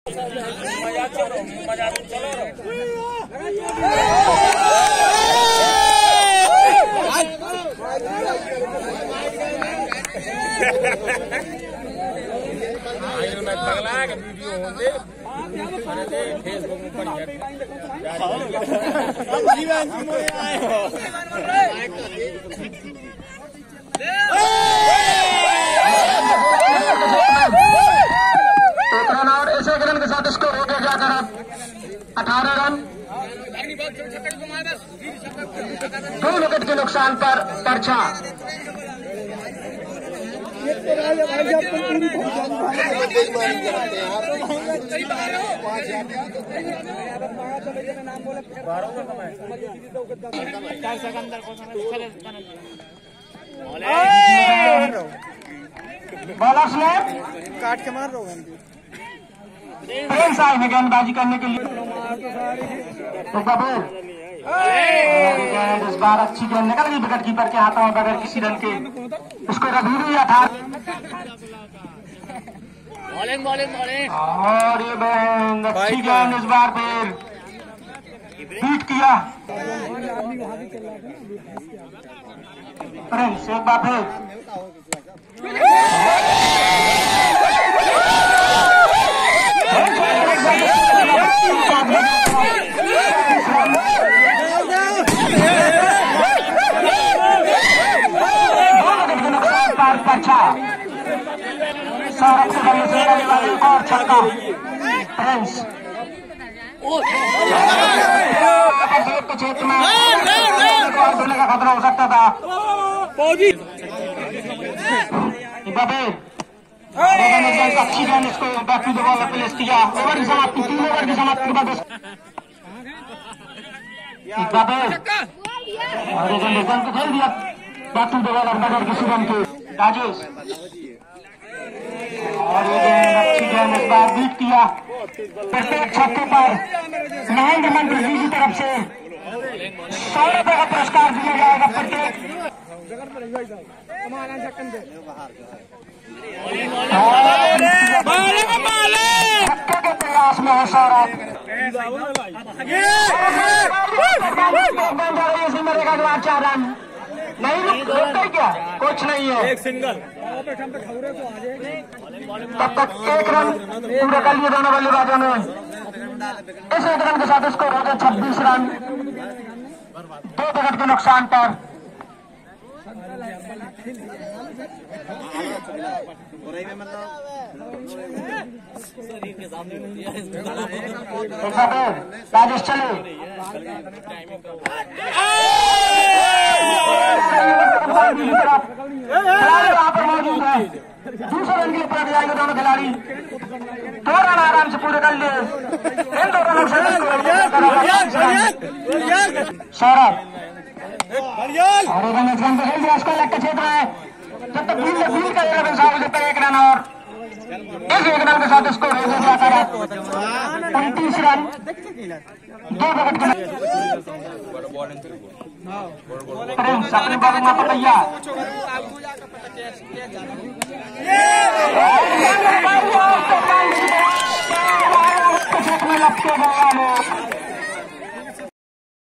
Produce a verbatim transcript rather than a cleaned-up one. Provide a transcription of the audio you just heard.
पगला के वीडियो होंगे फेसबुक में पड़ी और ऐसे रन के साथ इसको रोके जाकर अठारह रन दो विकेट के नुकसान पर परछा। बॉलर्स ने काट के मार रहा हूँ प्रेम साहब में गेंदबाजी करने के लिए इस बार अच्छी गेंद निकल गई विकेट कीपर के हाथों में बगैर किसी रन के। उसको रवि भी अठारह बॉलिंग बॉलिंग बॉलिंग और ये गेंद अच्छी गेंद इस बार फिर बीट किया प्रिंस एक बार फिर अच्छा सौरभ से बल्ले से लगने वाली और छक्का प्रिंस के क्षेत्र में धोने का खतरा हो सकता था। अच्छी गेंद इसको back to the ball place किया। ओवर की समाप्ति तीन ओवर की समाप्ति के बाद और गेंद को खेल दिया बैक टू द बॉल बगैर किसी रन के राजेश और ये गेंद अच्छी गेंद इस बार बीट किया। प्रत्येक छक्के पर महेंद्र मंत्री जी की तरफ से सौ रुपए का पुरस्कार दिया जाएगा प्रत्येक छक्के के प्रयास में है सौरभ मरेगा जवाब चार रन नहीं रुकता क्या कुछ नहीं है एक सिंगल तब तक एक रन पूरे कर लिए दोनों बल्लेबाजों ने। इस एक रन के साथ इसको हो गए छब्बीस रन दो विकेट के नुकसान पर। राजेश चले खिलाड़ी वहां पर मौजूद है। दूसरे रन के लिए पलट जाएंगे दोनों खिलाड़ी। दो रन आराम से पूरे कर लिए। इन दो रनों से सौरभ और एक रन को खेल दिया इसको लेग के क्षेत्र है। जब तक फील्ड फील्ड का इलेवन साहब जब तक एक रन और इस एक रन के साथ इसको रोके जाकर उनतीस रन दो विकेट के प्रिंस अपनी बॉलिंग में पकैया में लगते गया